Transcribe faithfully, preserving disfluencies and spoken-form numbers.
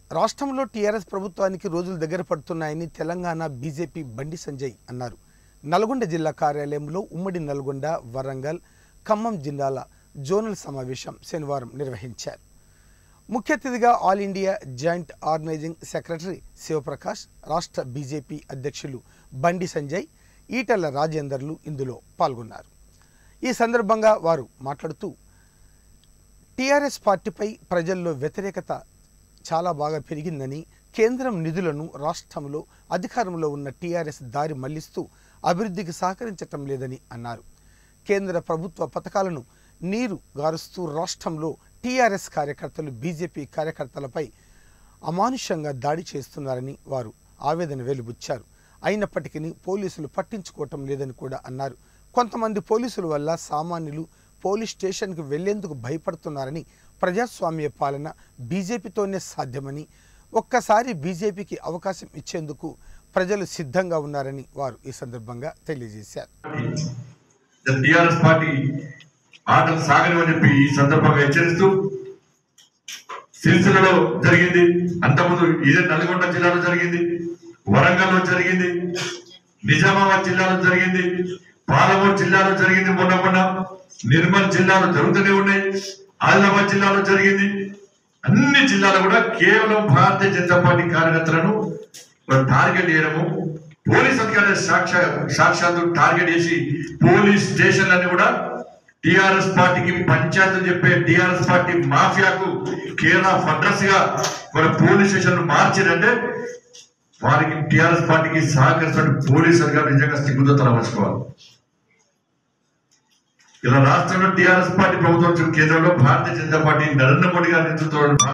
రాష్ట్రంలో టీఆర్ఎస్ ప్రభుత్వానికి రోజులు దగ్గర పడుతున్నాయని తెలంగాణ బీజేపీ బండి సంజయ్ అన్నారు. నల్గొండ జిల్లా కార్యాలయంలో ఉమ్మడి నల్గొండ, వరంగల్, ఖమ్మం జిల్లాల జోనల్ సమావేశం శనివారం నిర్వహించారు. ముఖ్య అతిథిగా all India joint organising secretary Shivaprakash, రాష్ట్ర బీజేపీ అధ్యక్షులు బండి సంజయ్, ఈటెల రాజేందర్లు ఇందులో పాల్గొన్నారు. ఈ సందర్భంగా వారు మాట్లాడుతూ టీఆర్ఎస్ పార్టీపై ప్రజల్లో వ్యతిరేకత చాలా బాగా పెరిగిందని, కేంద్రం నిధులను రాష్ట్రంలో అధికారంలో ఉన్న టీఆర్ఎస్ దారి మళ్లిస్తూ అభివృద్ధికి సహకరించటం లేదని అన్నారు. కేంద్ర ప్రభుత్వ పథకాలను నీరు గారుస్తూ రాష్ట్రంలో టీఆర్ఎస్ కార్యకర్తలు బీజేపీ కార్యకర్తలపై అమానుషంగా దాడి చేస్తున్నారని వారు ఆవేదన వెలుబుచ్చారు. అయినప్పటికీ పోలీసులు పట్టించుకోవటం లేదని కూడా అన్నారు. కొంతమంది పోలీసుల వల్ల సామాన్యులు పోలీస్ స్టేషన్కు వెళ్లేందుకు భయపడుతున్నారని, ప్రజాస్వామ్య పాలన బీజేపీతోనే సాధ్యమని, ఒక్కసారి బీజేపీకి అవకాశం ఇచ్చేందుకు ప్రజలు సిద్ధంగా ఉన్నారని వారు ఈ సందర్భంగా తెలియజేశారు. టీఆర్ఎస్ పార్టీ ఆటలు సాగని చెప్పి ఈ సందర్భంగా హెచ్చరిస్తూ, సిరిసిల్లలో జరిగింది, అంతకుముందు ఇదే నల్గొండ జిల్లాలో జరిగింది, వరంగల్లో జరిగింది, నిజామాబాద్ జిల్లాలో జరిగింది, పాలమూరు జిల్లాలో జరిగింది, మొన్న మొన్న నిర్మల్ జిల్లాలో జరుగుతూనే ఉన్నాయి, ఆదిలాబాద్ జిల్లాలో జరిగింది. అన్ని జిల్లాలో కూడా కేవలం భారతీయ జనతా పార్టీ కార్యకర్తలను టార్గెట్ చేయడము, పోలీస్ అధికారులు సాక్షా సాక్షాత్తు టార్గెట్ చేసి పోలీస్ స్టేషన్లన్నీ కూడా టిఆర్ఎస్ పార్టీకి పంచాయతీలు చెప్పే టిఆర్ఎస్ పార్టీ మాఫియాకు కేరళ అడ్రస్ గా మన పోలీస్ స్టేషన్లు మార్చారంటే వారికి టిఆర్ఎస్ పార్టీకి సహకరిస్తున్న పోలీస్ అధికారులు నిజంగా సిగ్గుతో తలవంచుకోవాలి. ఇలా రాష్ట్రంలో టిఆర్ఎస్ పార్టీ ప్రభుత్వం కేంద్రంలో భారతీయ జనతా పార్టీ నరేంద్ర మోడీ గారి నేతృత్వంలో